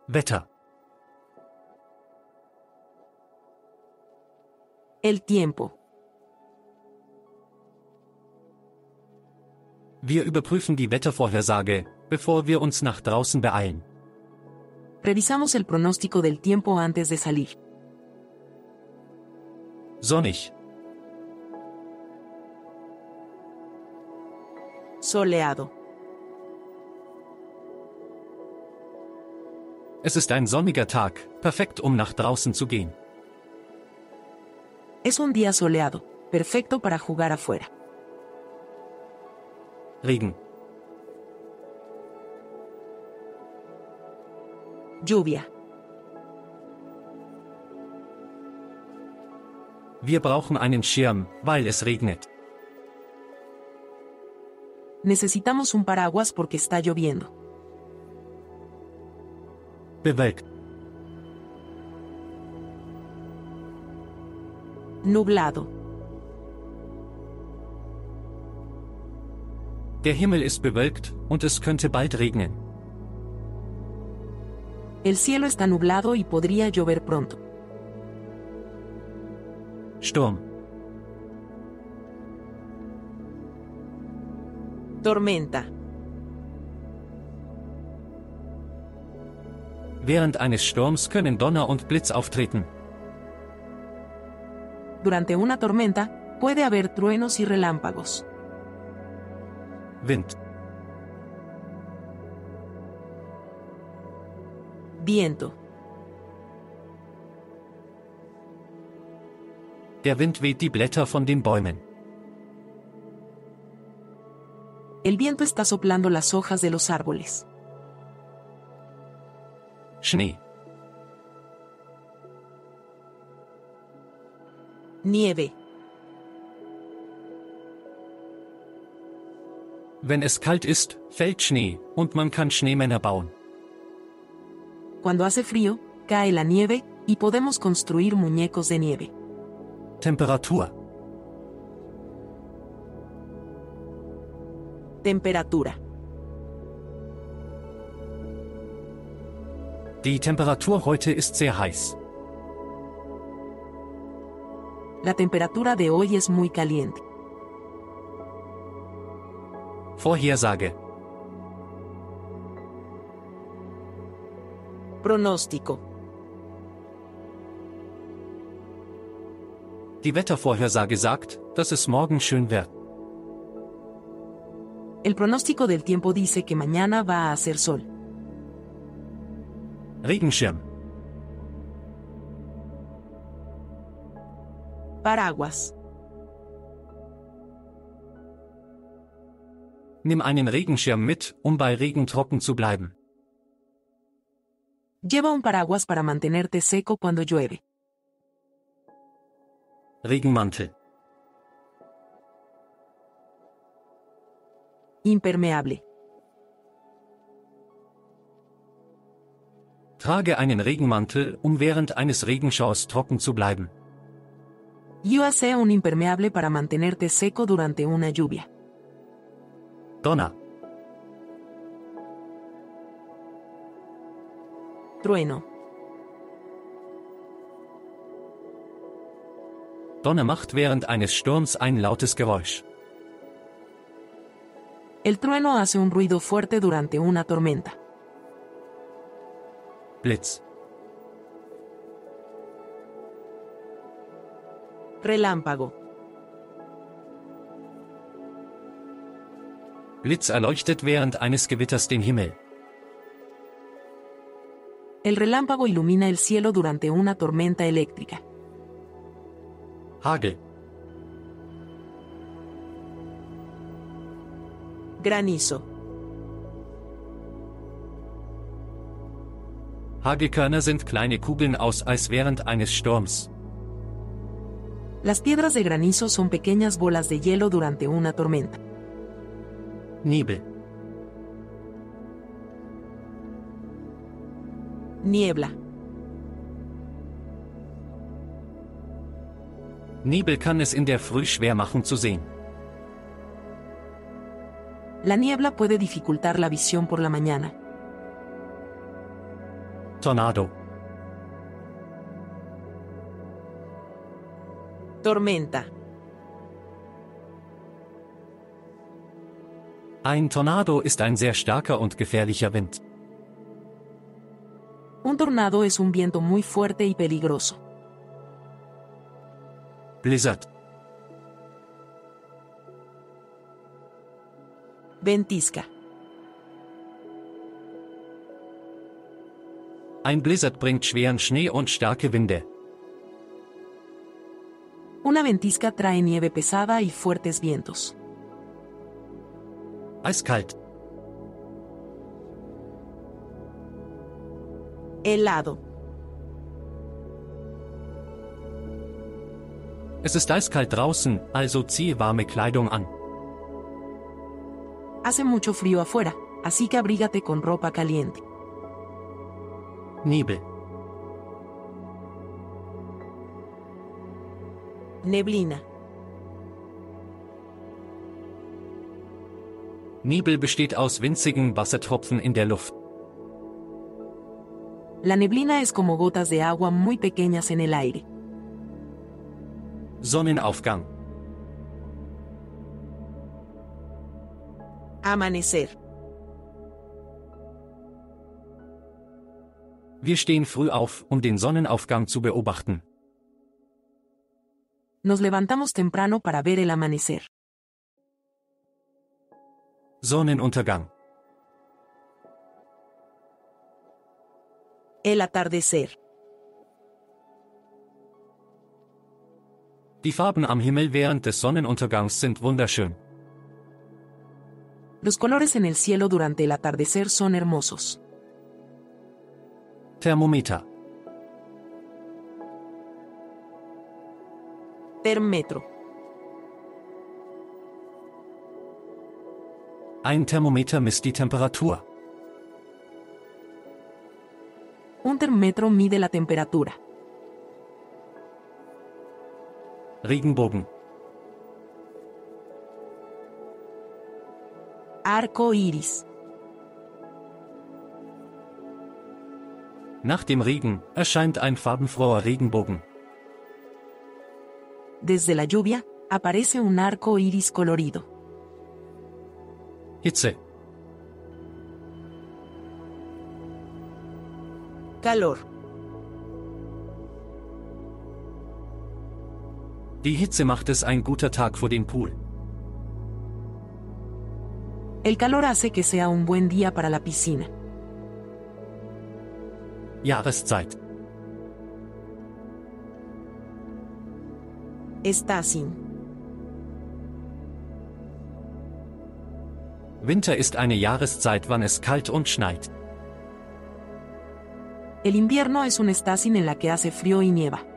Wetter. El tiempo. Wir überprüfen die Wettervorhersage, bevor wir uns nach draußen beeilen. Revisamos el pronóstico del tiempo antes de salir. Sonnig. Soleado. Es ist ein sonniger Tag, perfekt um nach draußen zu gehen. Es un día soleado, perfecto para jugar afuera. Regen. Lluvia. Wir brauchen einen Schirm, weil es regnet. Necesitamos un paraguas porque está lloviendo. Bewölkt. Nublado. Der Himmel ist bewölkt, und es könnte bald regnen. El cielo está nublado y podría llover pronto. Sturm. Tormenta. Während eines Sturms können Donner und Blitz auftreten. Durante una tormenta, puede haber truenos y relámpagos. Wind. Viento. Der Wind weht die Blätter von den Bäumen. El viento está soplando las hojas de los árboles. Schnee. Nieve. Wenn es kalt ist, fällt Schnee, und man kann Schneemänner bauen. Cuando hace frío, cae la nieve, y podemos construir muñecos de nieve. Temperatur. Temperatura. Die Temperatur heute ist sehr heiß. La temperatura de hoy es muy caliente. Vorhersage. Pronóstico. Die Wettervorhersage sagt, dass es morgen schön wird. El pronóstico del tiempo dice que mañana va a hacer sol. Regenschirm. Paraguas. Nimm einen Regenschirm mit, um bei Regen trocken zu bleiben. Lleva un paraguas para mantenerte seco cuando llueve. Regenmantel. Impermeable. Trage einen Regenmantel, um während eines Regenschauers trocken zu bleiben. Llévase un impermeable para mantenerte seco durante una lluvia. Donner. Trueno. Donner macht während eines Sturms ein lautes Geräusch. El trueno hace un ruido fuerte durante una tormenta. Blitz. Relámpago. Blitz erleuchtet während eines Gewitters den Himmel. El relámpago ilumina el cielo durante una tormenta eléctrica. Hagel. Granizo. Hagelkörner sind kleine Kugeln aus Eis während eines Sturms. Las piedras de granizo son pequeñas bolas de hielo durante una tormenta. Nebel. Niebla. Nebel kann es in der Früh schwer machen zu sehen. La niebla puede dificultar la visión por la mañana. Tornado. Tormenta. Ein Tornado ist ein sehr starker und gefährlicher Wind. Un tornado es un viento muy fuerte y peligroso. Blizzard. Ventisca. Ein Blizzard bringt schweren Schnee und starke Winde. Una ventisca trae nieve pesada y fuertes vientos. Eiskalt. Helado. Es ist eiskalt draußen, also ziehe warme Kleidung an. Hace mucho frío afuera, así que abrígate con ropa caliente. Nebel. Neblina. Nebel besteht aus winzigen Wassertropfen in der Luft. La neblina es como gotas de agua muy pequeñas en el aire. Sonnenaufgang. Amanecer. Wir stehen früh auf, um den Sonnenaufgang zu beobachten. Nos levantamos temprano para ver el amanecer. Sonnenuntergang. El atardecer. Die Farben am Himmel während des Sonnenuntergangs sind wunderschön. Los colores en el cielo durante el atardecer son hermosos. Thermometer. Termetro. Ein Thermometer misst die Temperatur. Un termetro mide la temperatura. Regenbogen. Arco iris. Nach dem Regen erscheint ein farbenfroher Regenbogen. Desde la lluvia, aparece un arco iris colorido. Hitze. Calor. Die Hitze macht es ein guter Tag für den Pool. El calor hace que sea un buen día para la piscina. Jahreszeit. Estación. Winter ist eine Jahreszeit, wann es kalt und schneit. El invierno es una estación en la que hace frío y nieva.